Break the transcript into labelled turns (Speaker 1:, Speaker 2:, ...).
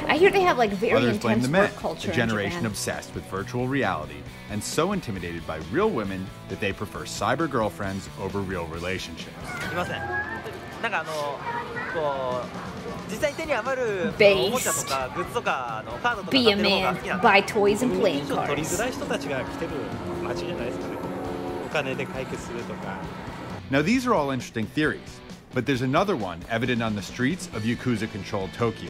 Speaker 1: I hear they have like very
Speaker 2: Others blame
Speaker 1: intense
Speaker 2: the men,
Speaker 1: work culture
Speaker 2: a generation
Speaker 1: in Japan.
Speaker 2: obsessed with virtual reality and so intimidated by real women that they prefer cyber girlfriends over real relationships.
Speaker 1: Based. Be a man, buy toys and playing cards.
Speaker 2: Now these are all interesting theories, but there's another one evident on the streets of Yakuza-controlled Tokyo.